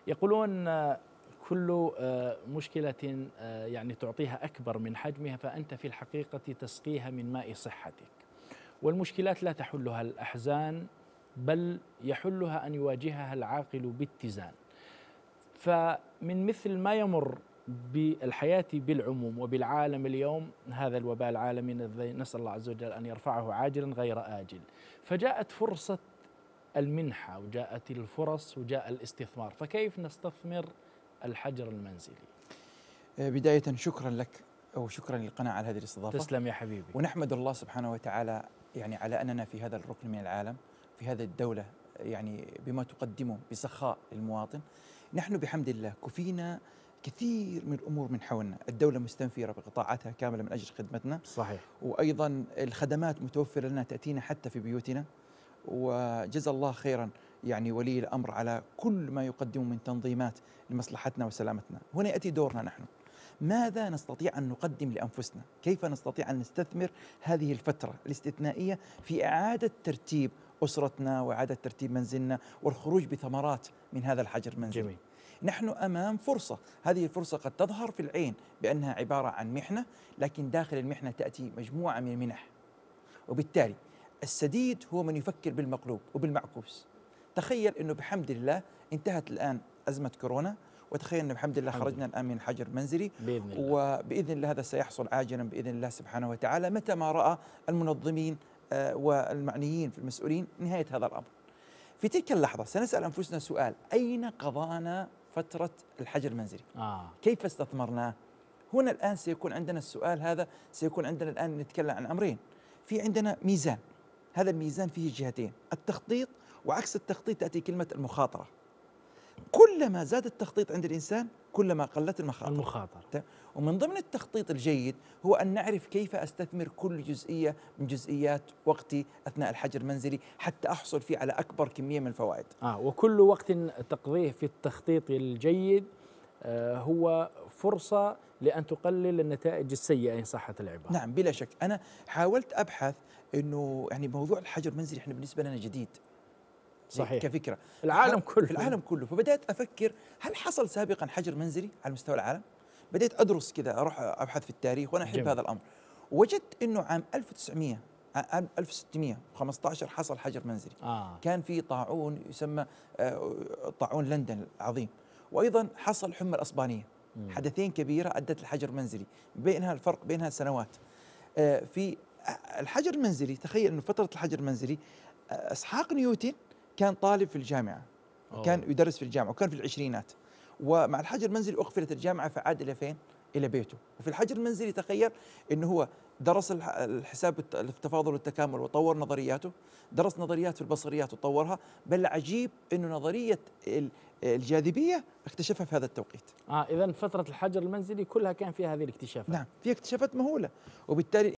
يقولون كل مشكلة يعني تعطيها أكبر من حجمها فأنت في الحقيقة تسقيها من ماء صحتك. والمشكلات لا تحلها الأحزان، بل يحلها أن يواجهها العاقل باتزان. فمن مثل ما يمر بالحياة بالعموم وبالعالم اليوم هذا الوباء العالمي الذي نسأل الله عز وجل أن يرفعه عاجلا غير آجل، فجاءت فرصة المنحة وجاءت الفرص وجاء الاستثمار، فكيف نستثمر الحجر المنزلي؟ بداية شكرا لك وشكرا للقناة على هذه الاستضافة. تسلم يا حبيبي. ونحمد الله سبحانه وتعالى يعني على أننا في هذا الركن من العالم، في هذه الدولة، يعني بما تقدمه بسخاء للمواطن. نحن بحمد الله كفينا كثير من الأمور من حولنا، الدولة مستنفرة بقطاعاتها كاملة من أجل خدمتنا. صحيح. وأيضا الخدمات متوفرة لنا تأتينا حتى في بيوتنا، وجزا الله خيرا يعني ولي الأمر على كل ما يقدمه من تنظيمات لمصلحتنا وسلامتنا. هنا يأتي دورنا نحن، ماذا نستطيع أن نقدم لأنفسنا؟ كيف نستطيع أن نستثمر هذه الفترة الاستثنائية في إعادة ترتيب أسرتنا وإعادة ترتيب منزلنا والخروج بثمرات من هذا الحجر المنزلي؟ جميل. نحن أمام فرصة، هذه الفرصة قد تظهر في العين بأنها عبارة عن محنة، لكن داخل المحنة تأتي مجموعة من المنح، وبالتالي السديد هو من يفكر بالمقلوب وبالمعكوس. تخيل أنه بحمد الله انتهت الآن أزمة كورونا، وتخيل أنه بحمد الله خرجنا الآن من حجر منزلي بإذن الله. وبإذن الله هذا سيحصل عاجلا بإذن الله سبحانه وتعالى متى ما رأى المنظمين والمعنيين في المسؤولين نهاية هذا الأمر. في تلك اللحظة سنسأل أنفسنا سؤال: أين قضانا فترة الحجر المنزلي؟ كيف استثمرناه؟ هنا الآن سيكون عندنا السؤال هذا، سيكون عندنا الآن نتكلم عن أمرين. في عندنا ميزان، هذا الميزان فيه جهتين، التخطيط، وعكس التخطيط تأتي كلمة المخاطرة. كلما زاد التخطيط عند الإنسان كلما قلت المخاطرة. ومن ضمن التخطيط الجيد هو أن نعرف كيف أستثمر كل جزئية من جزئيات وقتي أثناء الحجر المنزلي حتى أحصل فيه على أكبر كمية من الفوائد. وكل وقت تقضيه في التخطيط الجيد هو فرصة لأن تقلل النتائج السيئة إن صحت العبارة. نعم بلا شك. أنا حاولت أبحث أنه يعني موضوع الحجر المنزلي إحنا بالنسبة لنا جديد. صحيح. كفكرة العالم كله، في العالم كله. فبدأت أفكر هل حصل سابقا حجر منزلي على مستوى العالم؟ بدأت أدرس كذا، أروح أبحث في التاريخ وأنا أحب هذا الأمر. وجدت أنه عام 1615 حصل حجر منزلي. كان في طاعون يسمى طاعون لندن العظيم، وأيضا حصل حمى الأسبانية. حدثين كبيرة أدت الحجر المنزلي، بينها الفرق بينها سنوات. في الحجر المنزلي تخيل أنه فترة الحجر المنزلي إسحاق نيوتن كان طالب في الجامعة، كان يدرس في الجامعة وكان في العشرينات، ومع الحجر المنزلي أقفلت الجامعة فعاد إلى فين؟ إلى بيته. وفي الحجر المنزلي تخيل أنه هو درس الحساب التفاضل والتكامل وطور نظرياته، درس نظريات في البصريات وطورها، بل عجيب أنه نظرية الجاذبية اكتشفها في هذا التوقيت. إذن فترة الحجر المنزلي كلها كان فيها هذه الاكتشافات. نعم، في اكتشافات مهولة، وبالتالي